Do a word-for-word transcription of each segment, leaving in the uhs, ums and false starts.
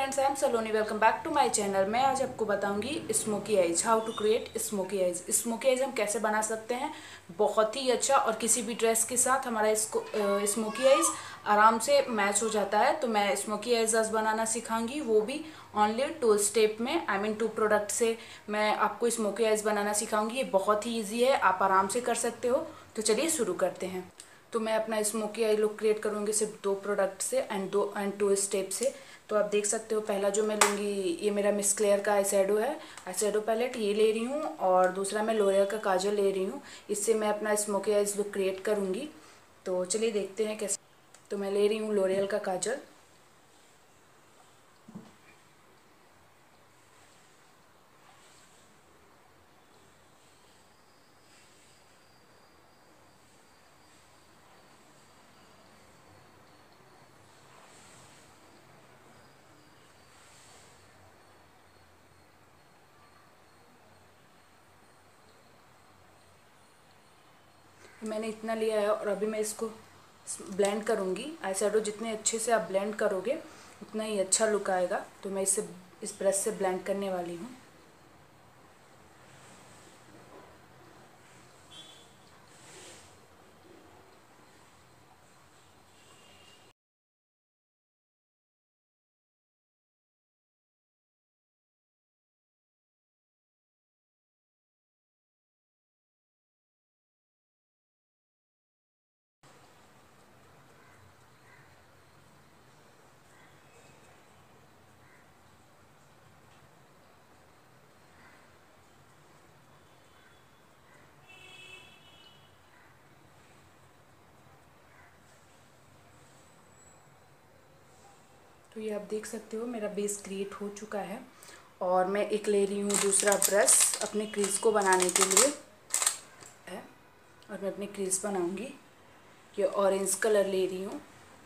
Friends, I am Saloni. Welcome back to my channel. मैं आज आपको बताऊंगी smoky eyes, how to create smoky eyes. Smoky eyes हम कैसे बना सकते हैं बहुत ही अच्छा, और किसी भी ड्रेस के साथ हमारा इसको स्मोकी आइज आराम से मैच हो जाता है। तो मैं स्मोकी आइज आज बनाना सिखाऊंगी, वो भी ओनली टू स्टेप में, आई मीन टू प्रोडक्ट से मैं आपको स्मोकी आइज बनाना सिखाऊंगी। ये बहुत ही ईजी है, आप आराम से कर सकते हो। तो चलिए शुरू करते हैं। तो मैं अपना स्मोकी आई लुक क्रिएट करूँगी सिर्फ दो प्रोडक्ट से एंड दो एंड टू स्टेप से। तो आप देख सकते हो, पहला जो मैं लूँगी ये मेरा मिस क्लेयर का आई शैडो है, आई शैडो पैलेट ये ले रही हूँ, और दूसरा मैं लोरियल का काजल ले रही हूँ। इससे मैं अपना स्मोकी आइज लुक क्रिएट करूँगी। तो चलिए देखते हैं कैसे। तो मैं ले रही हूँ लोरियल का काजल। मैंने इतना लिया है और अभी मैं इसको ब्लेंड करूँगी। आई शैडो जितने अच्छे से आप ब्लेंड करोगे उतना ही अच्छा लुक आएगा। तो मैं इसे इस ब्रश से ब्लेंड करने वाली हूँ। तो ये आप देख सकते हो मेरा बेस क्रिएट हो चुका है, और मैं एक ले रही हूँ दूसरा ब्रश अपने क्रीज को बनाने के लिए है, और मैं अपनी क्रीज बनाऊंगी। ये ऑरेंज कलर ले रही हूँ।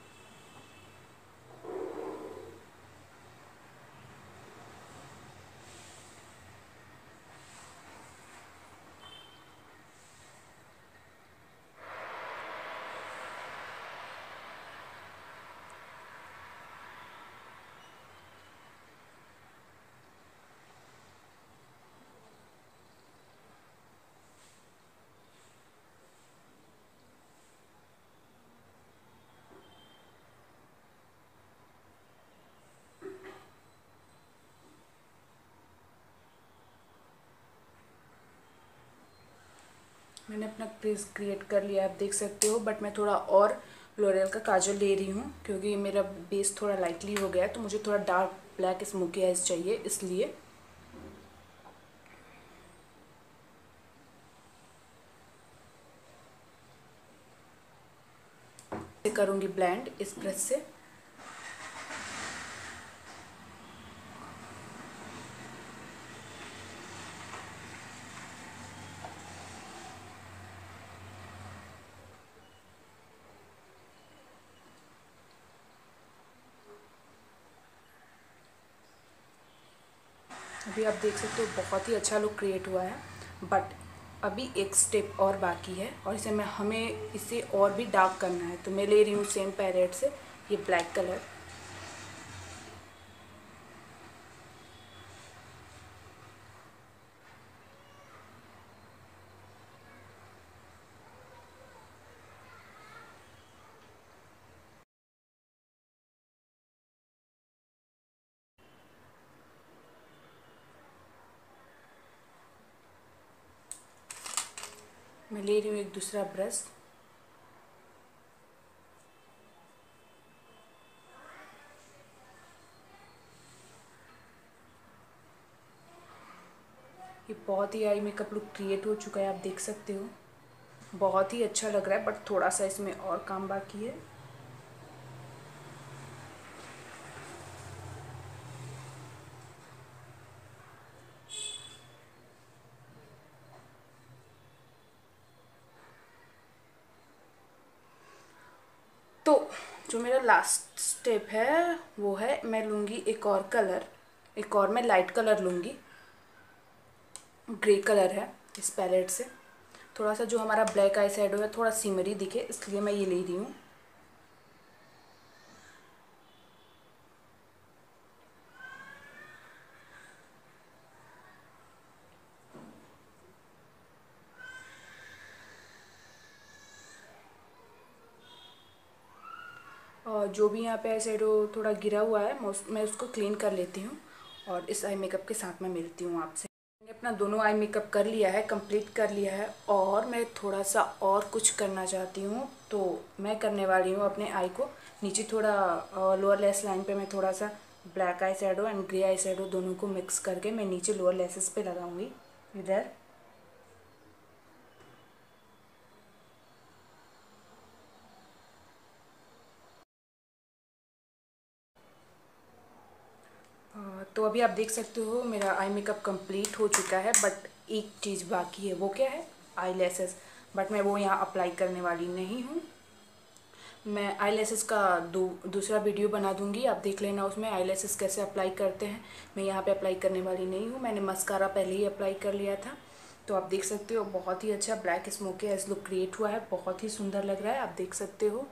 मैंने अपना क्रीज क्रिएट कर लिया, आप देख सकते हो। बट मैं थोड़ा और लोरियल का काजल ले रही हूँ, क्योंकि मेरा बेस थोड़ा लाइटली हो गया है। तो मुझे थोड़ा डार्क ब्लैक स्मोकी आइज चाहिए, इसलिए करूँगी ब्लेंड इस ब्रश से। अभी आप देख सकते हो बहुत ही अच्छा लुक क्रिएट हुआ है। बट अभी एक स्टेप और बाकी है, और इसे मैं हमें इसे और भी डार्क करना है। तो मैं ले रही हूँ सेम पैलेट से ये ब्लैक कलर। मैं ले रही हूँ एक दूसरा ब्रश। ये बहुत ही आई मेकअप लुक क्रिएट हो चुका है, आप देख सकते हो। बहुत ही अच्छा लग रहा है, बट थोड़ा सा इसमें और काम बाकी है। तो जो मेरा लास्ट स्टेप है वो है, मैं लूँगी एक और कलर, एक और मैं लाइट कलर लूँगी। ग्रे कलर है इस पैलेट से। थोड़ा सा जो हमारा ब्लैक आई शैडो है थोड़ा सिमरी दिखे, इसलिए मैं ये ले रही हूँ। जो भी यहाँ पे आई शेडो थोड़ा गिरा हुआ है मैं उसको क्लीन कर लेती हूँ और इस आई मेकअप के साथ में मिलती हूँ आपसे। मैंने अपना दोनों आई मेकअप कर लिया है, कंप्लीट कर लिया है और मैं थोड़ा सा और कुछ करना चाहती हूँ। तो मैं करने वाली हूँ अपने आई को नीचे थोड़ा लोअर लेस लाइन पे मैं थोड़ा सा black eye shadow and grey eye shadow दोनों को मिक्स करके मैं नीचे लोअर लेसेस पे लगाऊंगी इधर। तो अभी आप देख सकते हो मेरा आई मेकअप कंप्लीट हो चुका है, बट एक चीज़ बाकी है। वो क्या है? आई लैसेस। बट मैं वो यहाँ अप्लाई करने वाली नहीं हूँ। मैं आई लैसेस का दू दूसरा वीडियो बना दूंगी, आप देख लेना उसमें आई लैसेस कैसे अप्लाई करते हैं। मैं यहाँ पे अप्लाई करने वाली नहीं हूँ, मैंने मस्कारा पहले ही अप्लाई कर लिया था। तो आप देख सकते हो बहुत ही अच्छा black smoky eyes look create हुआ है, बहुत ही सुंदर लग रहा है, आप देख सकते हो।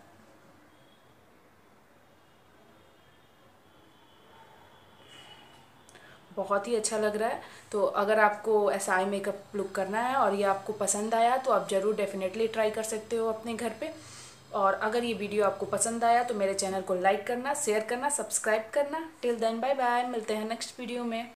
बहुत ही अच्छा लग रहा है। तो अगर आपको ऐसा आई मेकअप लुक करना है और ये आपको पसंद आया तो आप ज़रूर डेफिनेटली ट्राई कर सकते हो अपने घर पे। और अगर ये वीडियो आपको पसंद आया तो मेरे चैनल को लाइक करना, शेयर करना, सब्सक्राइब करना। टिल देन बाय बाय, मिलते हैं नेक्स्ट वीडियो में।